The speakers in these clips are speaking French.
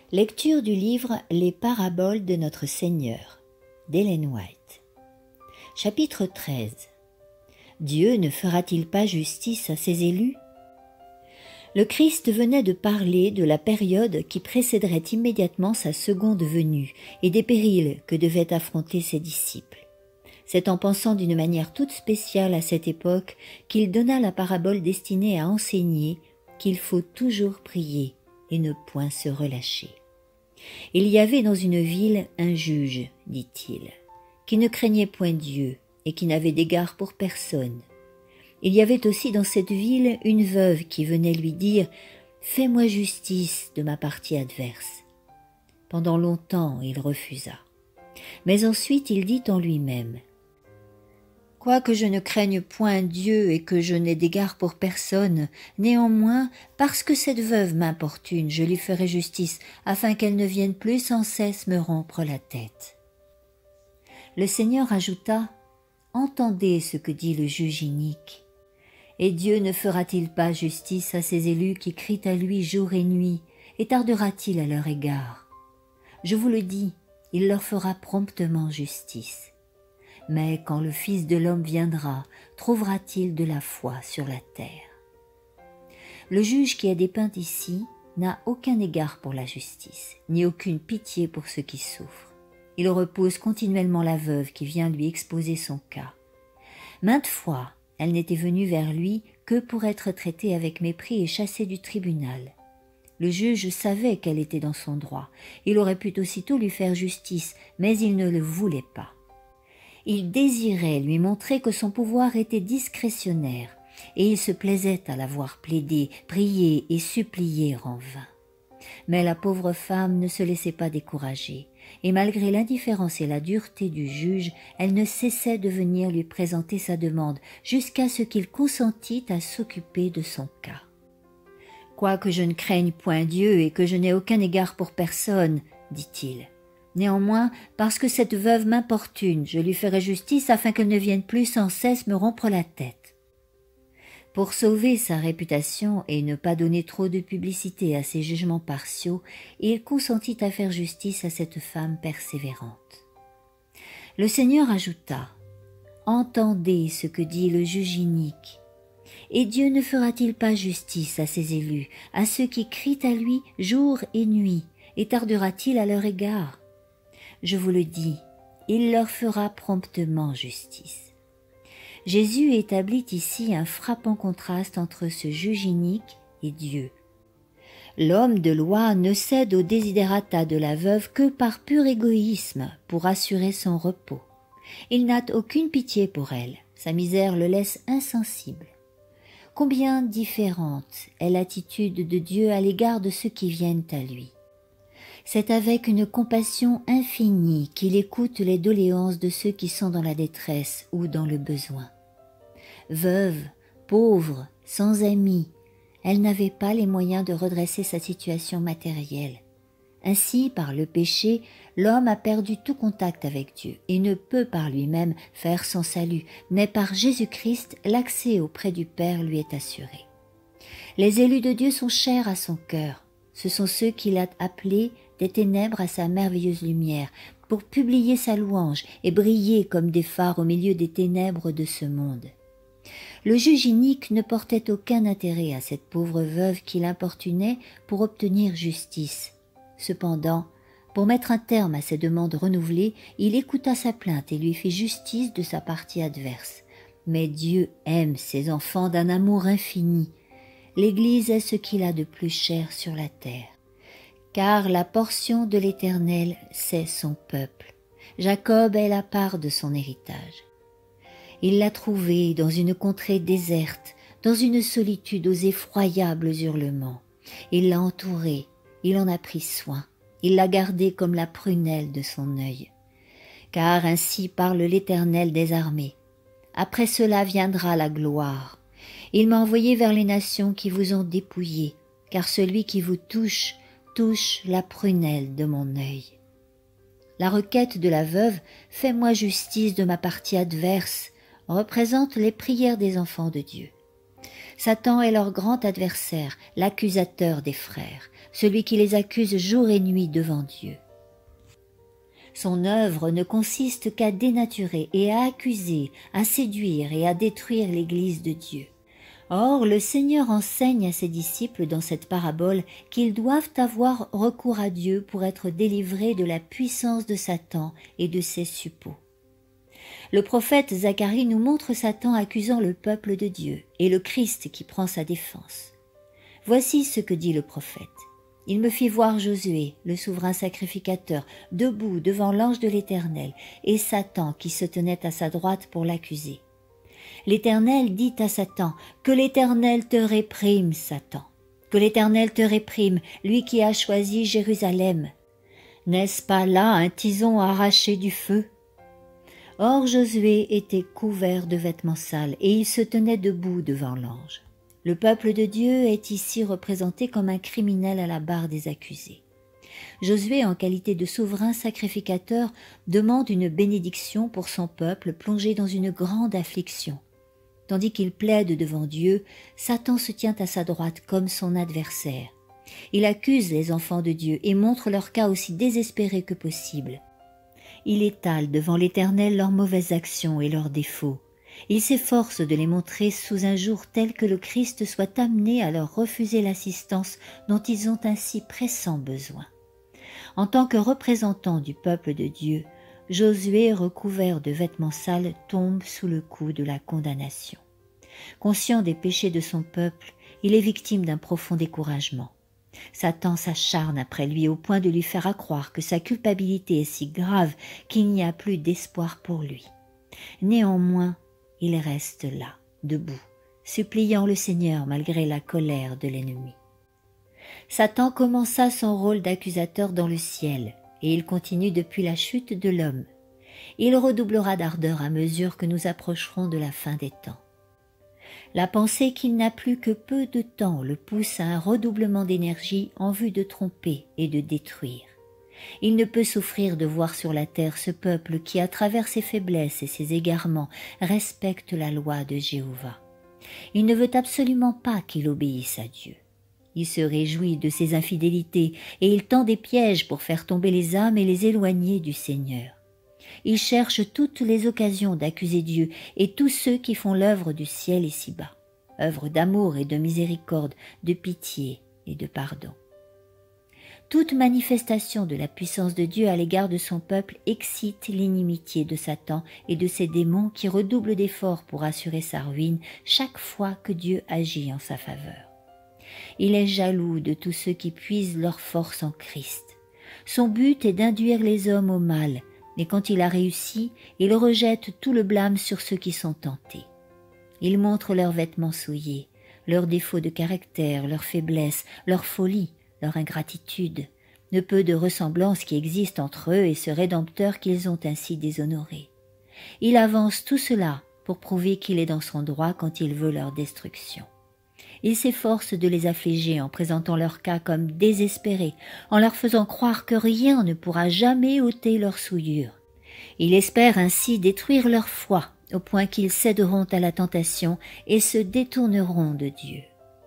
Lecture du livre Les paraboles de notre Seigneur, d'Ellen White. Chapitre 13. Dieu ne fera-t-il pas justice à ses élus? Le Christ venait de parler de la période qui précéderait immédiatement sa seconde venue et des périls que devaient affronter ses disciples. C'est en pensant d'une manière toute spéciale à cette époque qu'il donna la parabole destinée à enseigner qu'il faut toujours prier et ne point se relâcher. Il y avait dans une ville un juge, dit-il, qui ne craignait point Dieu et qui n'avait d'égard pour personne. Il y avait aussi dans cette ville une veuve qui venait lui dire « Fais-moi justice de ma partie adverse ». Pendant longtemps, il refusa. Mais ensuite il dit en lui-même « Quoique je ne craigne point Dieu et que je n'ai d'égard pour personne, néanmoins, parce que cette veuve m'importune, je lui ferai justice, afin qu'elle ne vienne plus sans cesse me rompre la tête. » Le Seigneur ajouta « Entendez ce que dit le juge inique. Et Dieu ne fera-t-il pas justice à ses élus qui crient à lui jour et nuit, et tardera-t-il à leur égard? Je vous le dis, il leur fera promptement justice. Mais quand le Fils de l'homme viendra, trouvera-t-il de la foi sur la terre? » Le juge qui est dépeint ici n'a aucun égard pour la justice, ni aucune pitié pour ceux qui souffrent. Il repose continuellement la veuve qui vient lui exposer son cas. Maintes fois, elle n'était venue vers lui que pour être traitée avec mépris et chassée du tribunal. Le juge savait qu'elle était dans son droit. Il aurait pu aussitôt lui faire justice, mais il ne le voulait pas. Il désirait lui montrer que son pouvoir était discrétionnaire, et il se plaisait à la voir plaider, prier et supplier en vain. Mais la pauvre femme ne se laissait pas décourager, et malgré l'indifférence et la dureté du juge, elle ne cessait de venir lui présenter sa demande, jusqu'à ce qu'il consentît à s'occuper de son cas. « Quoique je ne craigne point Dieu et que je n'ai aucun égard pour personne, dit-il, néanmoins, parce que cette veuve m'importune, je lui ferai justice afin qu'elle ne vienne plus sans cesse me rompre la tête. » Pour sauver sa réputation et ne pas donner trop de publicité à ses jugements partiaux, il consentit à faire justice à cette femme persévérante. Le Seigneur ajouta « Entendez ce que dit le juge inique. Et Dieu ne fera-t-il pas justice à ses élus, à ceux qui crient à lui jour et nuit, et tardera-t-il à leur égard? Je vous le dis, il leur fera promptement justice. » Jésus établit ici un frappant contraste entre ce juge inique et Dieu. L'homme de loi ne cède aux desiderata de la veuve que par pur égoïsme pour assurer son repos. Il n'a aucune pitié pour elle, sa misère le laisse insensible. Combien différente est l'attitude de Dieu à l'égard de ceux qui viennent à lui. C'est avec une compassion infinie qu'il écoute les doléances de ceux qui sont dans la détresse ou dans le besoin. Veuve, pauvre, sans amis, elle n'avait pas les moyens de redresser sa situation matérielle. Ainsi, par le péché, l'homme a perdu tout contact avec Dieu et ne peut par lui-même faire son salut, mais par Jésus-Christ, l'accès auprès du Père lui est assuré. Les élus de Dieu sont chers à son cœur. Ce sont ceux qu'il a appelés des ténèbres à sa merveilleuse lumière, pour publier sa louange et briller comme des phares au milieu des ténèbres de ce monde. Le juge inique ne portait aucun intérêt à cette pauvre veuve qui l'importunait pour obtenir justice. Cependant, pour mettre un terme à ses demandes renouvelées, il écouta sa plainte et lui fit justice de sa partie adverse. Mais Dieu aime ses enfants d'un amour infini. L'Église est ce qu'il a de plus cher sur la terre. Car la portion de l'Éternel, c'est son peuple. Jacob est la part de son héritage. Il l'a trouvé dans une contrée déserte, dans une solitude aux effroyables hurlements. Il l'a entouré, il en a pris soin, il l'a gardé comme la prunelle de son œil. Car ainsi parle l'Éternel des armées. Après cela viendra la gloire. Il m'a envoyé vers les nations qui vous ont dépouillés, car celui qui vous touche la prunelle de mon œil. La requête de la veuve « Fais-moi justice de ma partie adverse » représente les prières des enfants de Dieu. Satan est leur grand adversaire, l'accusateur des frères. celui qui les accuse jour et nuit devant Dieu. Son œuvre ne consiste qu'à dénaturer et à accuser, à séduire et à détruire l'Église de Dieu. Or, le Seigneur enseigne à ses disciples dans cette parabole qu'ils doivent avoir recours à Dieu pour être délivrés de la puissance de Satan et de ses suppôts. Le prophète Zacharie nous montre Satan accusant le peuple de Dieu et le Christ qui prend sa défense. Voici ce que dit le prophète. Il me fit voir Josué, le souverain sacrificateur, debout devant l'ange de l'Éternel, et Satan qui se tenait à sa droite pour l'accuser. L'Éternel dit à Satan, « Que l'Éternel te réprime, Satan, que l'Éternel te réprime, lui qui a choisi Jérusalem. N'est-ce pas là un tison arraché du feu ?» Or Josué était couvert de vêtements sales, et il se tenait debout devant l'ange. Le peuple de Dieu est ici représenté comme un criminel à la barre des accusés. Josué, en qualité de souverain sacrificateur, demande une bénédiction pour son peuple plongé dans une grande affliction. Tandis qu'il plaide devant Dieu, Satan se tient à sa droite comme son adversaire. Il accuse les enfants de Dieu et montre leur cas aussi désespéré que possible. Il étale devant l'Éternel leurs mauvaises actions et leurs défauts. Il s'efforce de les montrer sous un jour tel que le Christ soit amené à leur refuser l'assistance dont ils ont ainsi pressant besoin. En tant que représentant du peuple de Dieu, Josué, recouvert de vêtements sales, tombe sous le coup de la condamnation. Conscient des péchés de son peuple, il est victime d'un profond découragement. Satan s'acharne après lui au point de lui faire accroire que sa culpabilité est si grave qu'il n'y a plus d'espoir pour lui. Néanmoins, il reste là, debout, suppliant le Seigneur malgré la colère de l'ennemi. Satan commença son rôle d'accusateur dans le ciel, et il continue depuis la chute de l'homme. Il redoublera d'ardeur à mesure que nous approcherons de la fin des temps. La pensée qu'il n'a plus que peu de temps le pousse à un redoublement d'énergie en vue de tromper et de détruire. Il ne peut souffrir de voir sur la terre ce peuple qui, à travers ses faiblesses et ses égarements, respecte la loi de Jéhovah. Il ne veut absolument pas qu'il obéisse à Dieu. Il se réjouit de ses infidélités et il tend des pièges pour faire tomber les âmes et les éloigner du Seigneur. Il cherche toutes les occasions d'accuser Dieu et tous ceux qui font l'œuvre du ciel ici-bas, œuvre d'amour et de miséricorde, de pitié et de pardon. Toute manifestation de la puissance de Dieu à l'égard de son peuple excite l'inimitié de Satan et de ses démons qui redoublent d'efforts pour assurer sa ruine chaque fois que Dieu agit en sa faveur. Il est jaloux de tous ceux qui puisent leur force en Christ. Son but est d'induire les hommes au mal, mais quand il a réussi, il rejette tout le blâme sur ceux qui sont tentés. Il montre leurs vêtements souillés, leurs défauts de caractère, leurs faiblesses, leur folie, leur ingratitude, le peu de ressemblance qui existe entre eux et ce Rédempteur qu'ils ont ainsi déshonoré. Il avance tout cela pour prouver qu'il est dans son droit quand il veut leur destruction. Il s'efforce de les affliger en présentant leur cas comme désespérés, en leur faisant croire que rien ne pourra jamais ôter leur souillure. Il espère ainsi détruire leur foi, au point qu'ils céderont à la tentation et se détourneront de Dieu.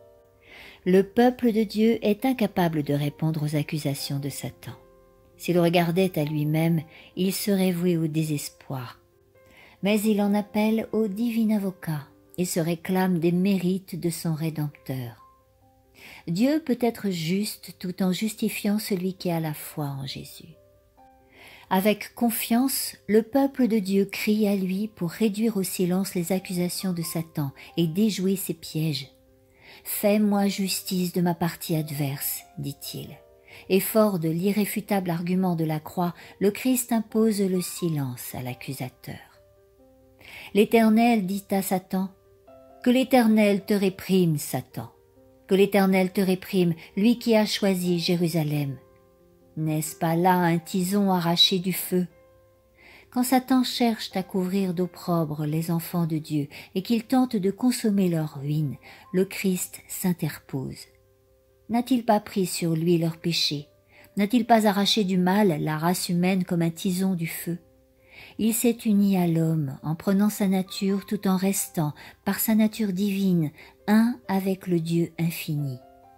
Le peuple de Dieu est incapable de répondre aux accusations de Satan. S'il regardait à lui-même, il serait voué au désespoir. Mais il en appelle au divin avocat et se réclame des mérites de son Rédempteur. Dieu peut être juste tout en justifiant celui qui a la foi en Jésus. Avec confiance, le peuple de Dieu crie à lui pour réduire au silence les accusations de Satan et déjouer ses pièges. « Fais-moi justice de ma partie adverse », dit-il. Et fort de l'irréfutable argument de la croix, le Christ impose le silence à l'accusateur. L'Éternel dit à Satan, « Que l'Éternel te réprime, Satan, que l'Éternel te réprime, lui qui a choisi Jérusalem. N'est-ce pas là un tison arraché du feu ?» Quand Satan cherche à couvrir d'opprobre les enfants de Dieu et qu'il tente de consommer leur ruine, le Christ s'interpose. N'a-t-il pas pris sur lui leurs péchés? N'a-t-il pas arraché du mal la race humaine comme un tison du feu? Il s'est uni à l'homme en prenant sa nature tout en restant, par sa nature divine, un avec le Dieu infini.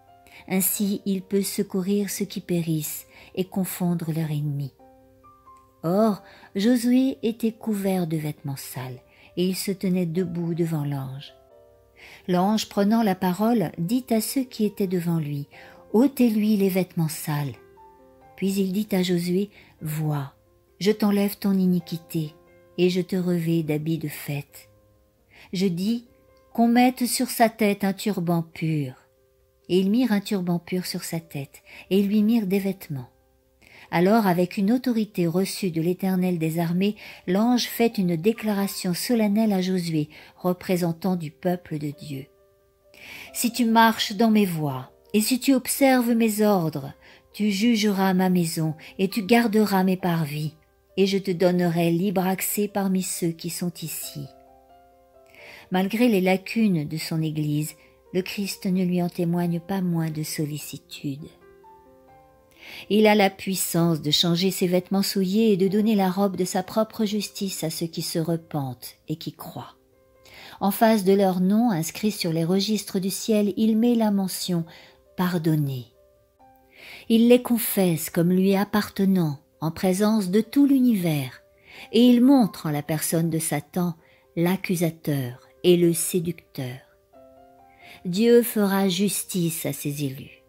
Ainsi il peut secourir ceux qui périssent et confondre leurs ennemis. » Or, Josué était couvert de vêtements sales, et il se tenait debout devant l'ange. L'ange, prenant la parole, dit à ceux qui étaient devant lui, « Ôtez-lui les vêtements sales. » Puis il dit à Josué, « Vois, je t'enlève ton iniquité, et je te revêts d'habits de fête. Je dis qu'on mette sur sa tête un turban pur. » Et ils mirent un turban pur sur sa tête, et ils lui mirent des vêtements. Alors, avec une autorité reçue de l'Éternel des armées, l'ange fait une déclaration solennelle à Josué, représentant du peuple de Dieu. « Si tu marches dans mes voies, et si tu observes mes ordres, tu jugeras ma maison, et tu garderas mes parvis, et je te donnerai libre accès parmi ceux qui sont ici. » Malgré les lacunes de son Église, le Christ ne lui en témoigne pas moins de sollicitude. Il a la puissance de changer ses vêtements souillés et de donner la robe de sa propre justice à ceux qui se repentent et qui croient. En face de leur nom inscrit sur les registres du ciel, il met la mention « pardonné ». Il les confesse comme lui appartenant en présence de tout l'univers, et il montre en la personne de Satan l'accusateur et le séducteur. Dieu fera justice à ses élus.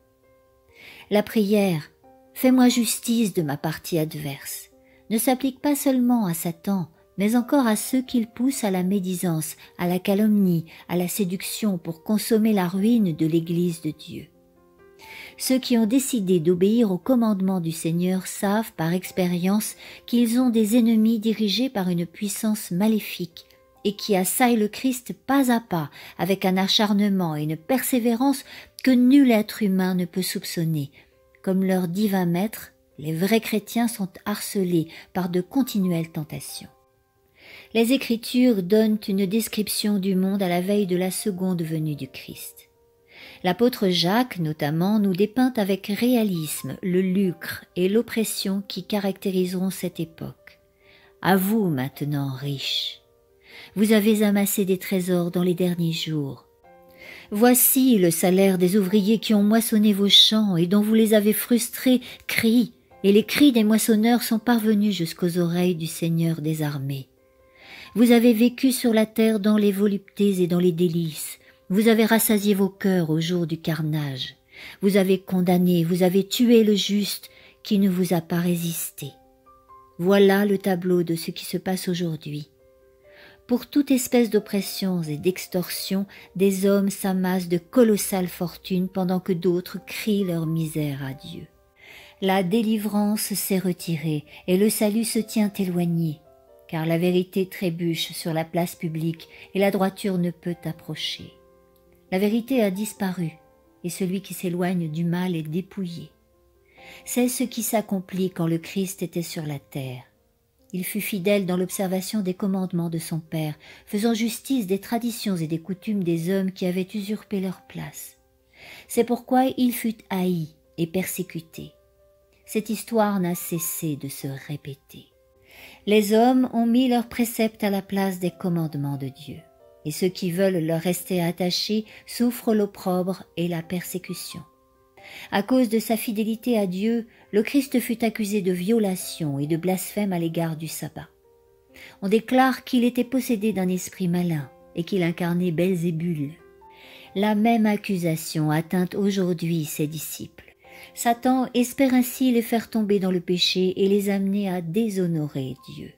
La prière « Fais-moi justice de ma partie adverse » ne s'applique pas seulement à Satan, mais encore à ceux qu'il pousse à la médisance, à la calomnie, à la séduction pour consommer la ruine de l'Église de Dieu. Ceux qui ont décidé d'obéir aux commandements du Seigneur savent par expérience qu'ils ont des ennemis dirigés par une puissance maléfique et qui assaillent le Christ pas à pas avec un acharnement et une persévérance que nul être humain ne peut soupçonner. Comme leur divin maître, les vrais chrétiens sont harcelés par de continuelles tentations. Les Écritures donnent une description du monde à la veille de la seconde venue du Christ. L'apôtre Jacques, notamment, nous dépeint avec réalisme le lucre et l'oppression qui caractériseront cette époque. À vous maintenant, riches, vous avez amassé des trésors dans les derniers jours. Voici le salaire des ouvriers qui ont moissonné vos champs et dont vous les avez frustrés crient, et les cris des moissonneurs sont parvenus jusqu'aux oreilles du Seigneur des armées. Vous avez vécu sur la terre dans les voluptés et dans les délices. Vous avez rassasié vos cœurs au jour du carnage. Vous avez condamné, vous avez tué le juste qui ne vous a pas résisté. Voilà le tableau de ce qui se passe aujourd'hui. Pour toute espèce d'oppressions et d'extorsions, des hommes s'amassent de colossales fortunes pendant que d'autres crient leur misère à Dieu. La délivrance s'est retirée et le salut se tient éloigné, car la vérité trébuche sur la place publique et la droiture ne peut approcher. La vérité a disparu et celui qui s'éloigne du mal est dépouillé. C'est ce qui s'accomplit quand le Christ était sur la terre. Il fut fidèle dans l'observation des commandements de son Père, faisant justice des traditions et des coutumes des hommes qui avaient usurpé leur place. C'est pourquoi il fut haï et persécuté. Cette histoire n'a cessé de se répéter. Les hommes ont mis leurs préceptes à la place des commandements de Dieu, et ceux qui veulent leur rester attachés souffrent l'opprobre et la persécution. À cause de sa fidélité à Dieu, le Christ fut accusé de violation et de blasphème à l'égard du sabbat. On déclare qu'il était possédé d'un esprit malin et qu'il incarnait Belzébul. La même accusation atteint aujourd'hui ses disciples. Satan espère ainsi les faire tomber dans le péché et les amener à déshonorer Dieu.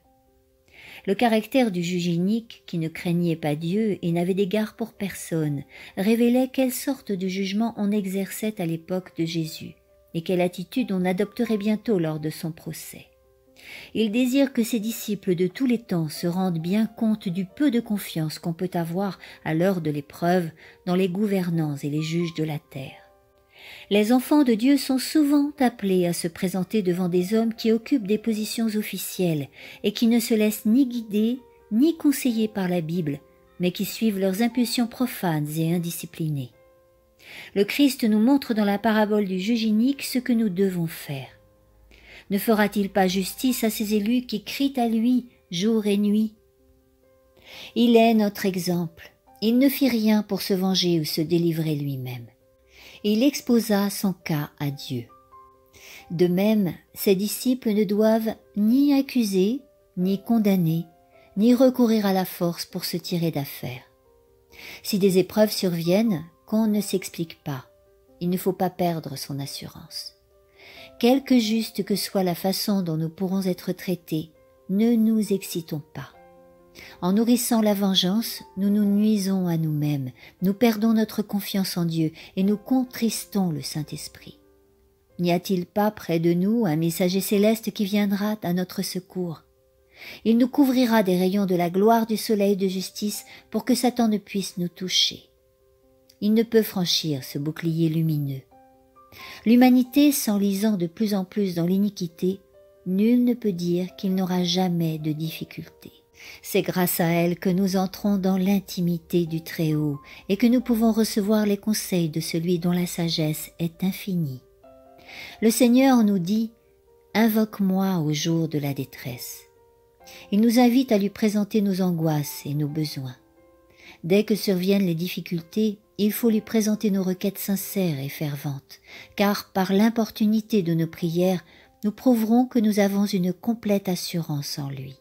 Le caractère du juge inique, qui ne craignait pas Dieu et n'avait d'égard pour personne, révélait quelle sorte de jugement on exerçait à l'époque de Jésus et quelle attitude on adopterait bientôt lors de son procès. Il désire que ses disciples de tous les temps se rendent bien compte du peu de confiance qu'on peut avoir à l'heure de l'épreuve dans les gouvernants et les juges de la terre. Les enfants de Dieu sont souvent appelés à se présenter devant des hommes qui occupent des positions officielles et qui ne se laissent ni guider ni conseiller par la Bible, mais qui suivent leurs impulsions profanes et indisciplinées. Le Christ nous montre dans la parabole du juge inique ce que nous devons faire. Ne fera-t-il pas justice à ses élus qui crient à lui jour et nuit? Il est notre exemple. Il ne fit rien pour se venger ou se délivrer lui-même. et il exposa son cas à Dieu. De même, ses disciples ne doivent ni accuser, ni condamner, ni recourir à la force pour se tirer d'affaire. Si des épreuves surviennent, qu'on ne s'explique pas, il ne faut pas perdre son assurance. Quelque juste que soit la façon dont nous pourrons être traités, ne nous excitons pas. En nourrissant la vengeance, nous nous nuisons à nous-mêmes, nous perdons notre confiance en Dieu et nous contristons le Saint-Esprit. N'y a-t-il pas près de nous un messager céleste qui viendra à notre secours? Il nous couvrira des rayons de la gloire du soleil de justice pour que Satan ne puisse nous toucher. Il ne peut franchir ce bouclier lumineux. L'humanité s'enlisant de plus en plus dans l'iniquité, nul ne peut dire qu'il n'aura jamais de difficulté. C'est grâce à elle que nous entrons dans l'intimité du Très-Haut et que nous pouvons recevoir les conseils de celui dont la sagesse est infinie. Le Seigneur nous dit « Invoque-moi au jour de la détresse ». Il nous invite à lui présenter nos angoisses et nos besoins. Dès que surviennent les difficultés, il faut lui présenter nos requêtes sincères et ferventes, car par l'importunité de nos prières, nous prouverons que nous avons une complète assurance en lui.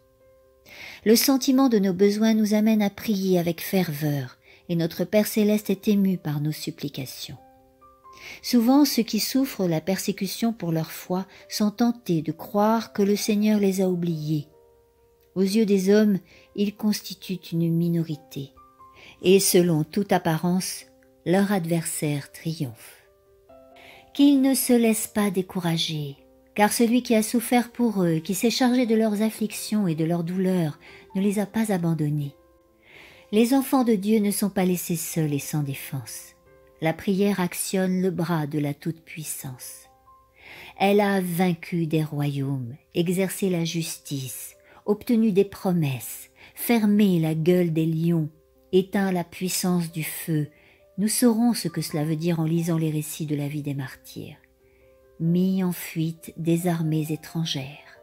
Le sentiment de nos besoins nous amène à prier avec ferveur, et notre Père céleste est ému par nos supplications. Souvent, ceux qui souffrent la persécution pour leur foi sont tentés de croire que le Seigneur les a oubliés. Aux yeux des hommes, ils constituent une minorité, et selon toute apparence, leur adversaire triomphe. Qu'ils ne se laissent pas décourager, car celui qui a souffert pour eux, qui s'est chargé de leurs afflictions et de leurs douleurs, ne les a pas abandonnés. Les enfants de Dieu ne sont pas laissés seuls et sans défense. La prière actionne le bras de la Toute-Puissance. Elle a vaincu des royaumes, exercé la justice, obtenu des promesses, fermé la gueule des lions, éteint la puissance du feu. Nous saurons ce que cela veut dire en lisant les récits de la vie des martyrs. Mis en fuite des armées étrangères.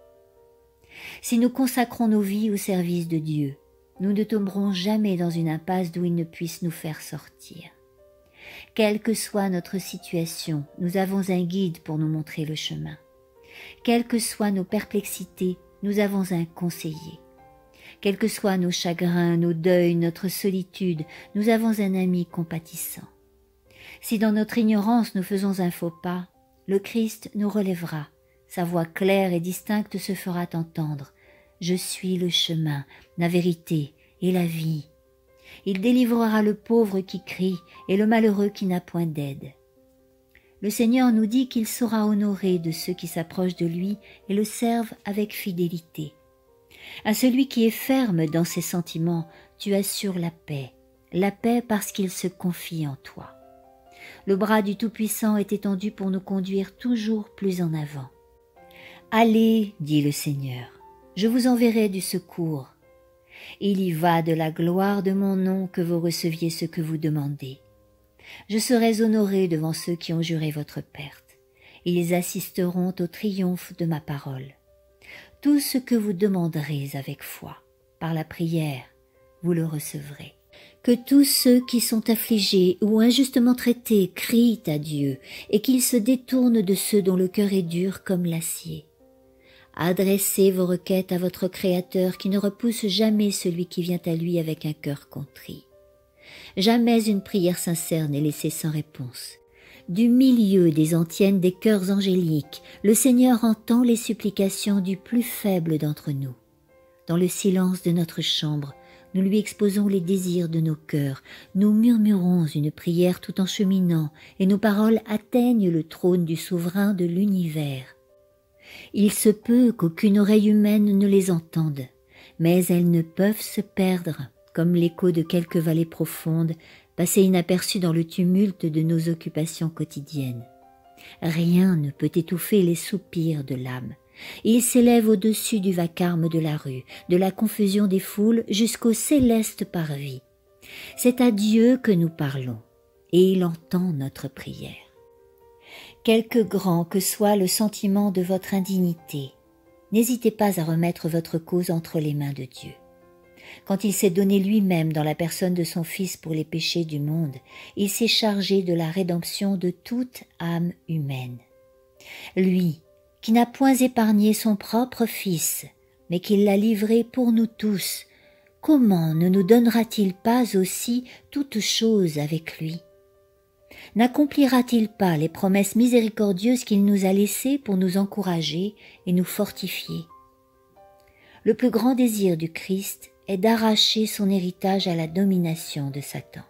Si nous consacrons nos vies au service de Dieu, nous ne tomberons jamais dans une impasse d'où il ne puisse nous faire sortir. Quelle que soit notre situation, nous avons un guide pour nous montrer le chemin. Quelles que soient nos perplexités, nous avons un conseiller. Quels que soient nos chagrins, nos deuils, notre solitude, nous avons un ami compatissant. Si dans notre ignorance nous faisons un faux pas, le Christ nous relèvera, sa voix claire et distincte se fera entendre. Je suis le chemin, la vérité et la vie. Il délivrera le pauvre qui crie et le malheureux qui n'a point d'aide. Le Seigneur nous dit qu'il saura honorer de ceux qui s'approchent de lui et le servent avec fidélité. À celui qui est ferme dans ses sentiments, tu assures la paix parce qu'il se confie en toi. Le bras du Tout-Puissant est étendu pour nous conduire toujours plus en avant. « Allez, dit le Seigneur, je vous enverrai du secours. Il y va de la gloire de mon nom que vous receviez ce que vous demandez. Je serai honoré devant ceux qui ont juré votre perte. Ils assisteront au triomphe de ma parole. Tout ce que vous demanderez avec foi, par la prière, vous le recevrez. Que tous ceux qui sont affligés ou injustement traités crient à Dieu et qu'ils se détournent de ceux dont le cœur est dur comme l'acier. Adressez vos requêtes à votre Créateur qui ne repousse jamais celui qui vient à lui avec un cœur contrit. Jamais une prière sincère n'est laissée sans réponse. Du milieu des antiennes des cœurs angéliques, le Seigneur entend les supplications du plus faible d'entre nous. Dans le silence de notre chambre, nous lui exposons les désirs de nos cœurs, nous murmurons une prière tout en cheminant, et nos paroles atteignent le trône du souverain de l'univers. Il se peut qu'aucune oreille humaine ne les entende, mais elles ne peuvent se perdre, comme l'écho de quelques vallées profondes, passées inaperçues dans le tumulte de nos occupations quotidiennes. Rien ne peut étouffer les soupirs de l'âme. Il s'élève au-dessus du vacarme de la rue, de la confusion des foules jusqu'au céleste parvis. C'est à Dieu que nous parlons, et il entend notre prière. Quelque grand que soit le sentiment de votre indignité, n'hésitez pas à remettre votre cause entre les mains de Dieu. Quand il s'est donné lui-même dans la personne de son Fils pour les péchés du monde, il s'est chargé de la rédemption de toute âme humaine. Lui, qui n'a point épargné son propre Fils, mais qui l'a livré pour nous tous, comment ne nous donnera-t-il pas aussi toutes choses avec lui? N'accomplira-t-il pas les promesses miséricordieuses qu'il nous a laissées pour nous encourager et nous fortifier? Le plus grand désir du Christ est d'arracher son héritage à la domination de Satan.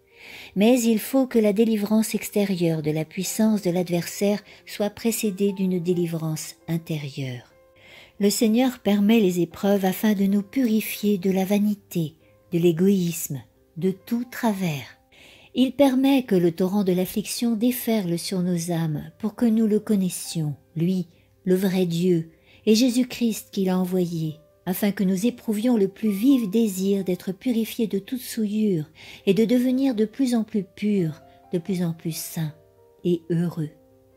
Mais il faut que la délivrance extérieure de la puissance de l'adversaire soit précédée d'une délivrance intérieure. Le Seigneur permet les épreuves afin de nous purifier de la vanité, de l'égoïsme, de tout travers. Il permet que le torrent de l'affliction déferle sur nos âmes pour que nous le connaissions, lui, le vrai Dieu, et Jésus-Christ qu'il a envoyé, afin que nous éprouvions le plus vif désir d'être purifiés de toute souillure et de devenir de plus en plus purs, de plus en plus saints et heureux.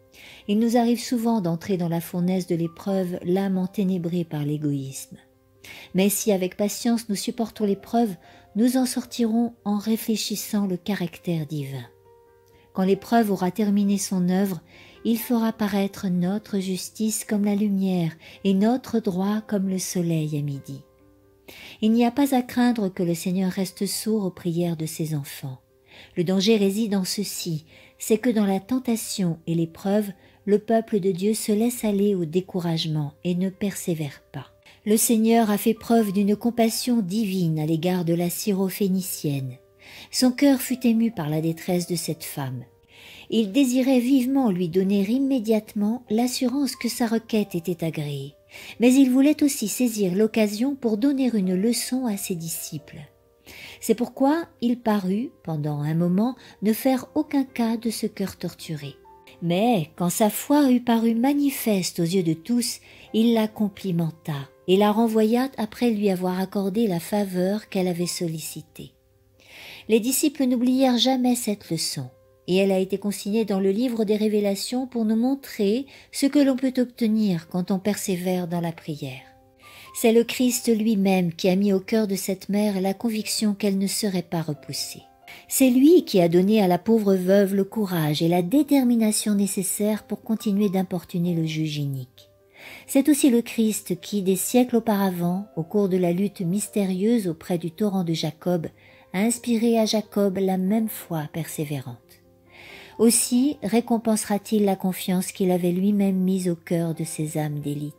Il nous arrive souvent d'entrer dans la fournaise de l'épreuve, l'âme enténébrée par l'égoïsme. Mais si avec patience nous supportons l'épreuve, nous en sortirons en réfléchissant le caractère divin. Quand l'épreuve aura terminé son œuvre, il fera paraître notre justice comme la lumière et notre droit comme le soleil à midi. Il n'y a pas à craindre que le Seigneur reste sourd aux prières de ses enfants. Le danger réside en ceci, c'est que dans la tentation et l'épreuve, le peuple de Dieu se laisse aller au découragement et ne persévère pas. Le Seigneur a fait preuve d'une compassion divine à l'égard de la Syrophénicienne. Son cœur fut ému par la détresse de cette femme. Il désirait vivement lui donner immédiatement l'assurance que sa requête était agréée, mais il voulait aussi saisir l'occasion pour donner une leçon à ses disciples. C'est pourquoi il parut, pendant un moment, ne faire aucun cas de ce cœur torturé. Mais quand sa foi eut paru manifeste aux yeux de tous, il la complimenta et la renvoya après lui avoir accordé la faveur qu'elle avait sollicitée. Les disciples n'oublièrent jamais cette leçon, et elle a été consignée dans le livre des Révélations pour nous montrer ce que l'on peut obtenir quand on persévère dans la prière. C'est le Christ lui-même qui a mis au cœur de cette mère la conviction qu'elle ne serait pas repoussée. C'est lui qui a donné à la pauvre veuve le courage et la détermination nécessaires pour continuer d'importuner le juge inique. C'est aussi le Christ qui, des siècles auparavant, au cours de la lutte mystérieuse auprès du torrent de Jacob, a inspiré à Jacob la même foi persévérante. Aussi récompensera-t-il la confiance qu'il avait lui-même mise au cœur de ses âmes d'élite.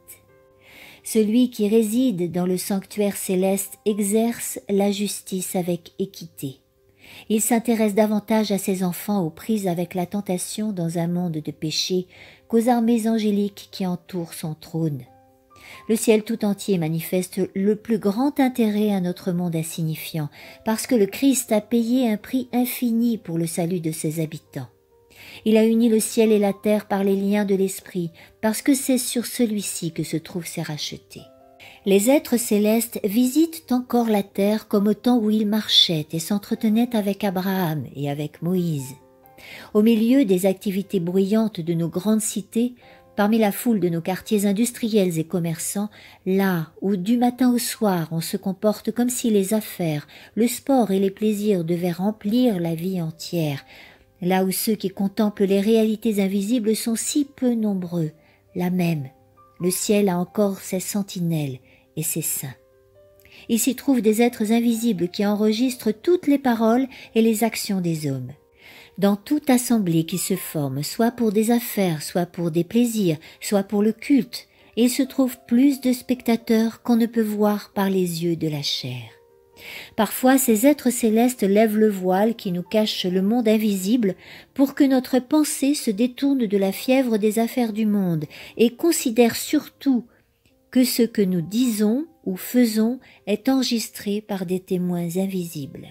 Celui qui réside dans le sanctuaire céleste exerce la justice avec équité. Il s'intéresse davantage à ses enfants aux prises avec la tentation dans un monde de péché qu'aux armées angéliques qui entourent son trône. Le ciel tout entier manifeste le plus grand intérêt à notre monde insignifiant, parce que le Christ a payé un prix infini pour le salut de ses habitants. Il a uni le ciel et la terre par les liens de l'esprit, parce que c'est sur celui-ci que se trouvent ses rachetés. Les êtres célestes visitent encore la terre comme au temps où ils marchaient et s'entretenaient avec Abraham et avec Moïse. Au milieu des activités bruyantes de nos grandes cités, parmi la foule de nos quartiers industriels et commerçants, là où du matin au soir on se comporte comme si les affaires, le sport et les plaisirs devaient remplir la vie entière, là où ceux qui contemplent les réalités invisibles sont si peu nombreux, là même, le ciel a encore ses sentinelles et ses saints. Il s'y trouve des êtres invisibles qui enregistrent toutes les paroles et les actions des hommes. Dans toute assemblée qui se forme, soit pour des affaires, soit pour des plaisirs, soit pour le culte, il se trouve plus de spectateurs qu'on ne peut voir par les yeux de la chair. Parfois, ces êtres célestes lèvent le voile qui nous cache le monde invisible pour que notre pensée se détourne de la fièvre des affaires du monde et considère surtout que ce que nous disons ou faisons est enregistré par des témoins invisibles.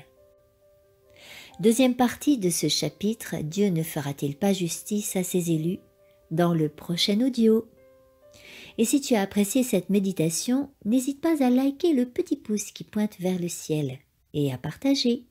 Deuxième partie de ce chapitre, Dieu ne fera-t-il pas justice à ses élus, dans le prochain audio. Et si tu as apprécié cette méditation, n'hésite pas à liker le petit pouce qui pointe vers le ciel et à partager.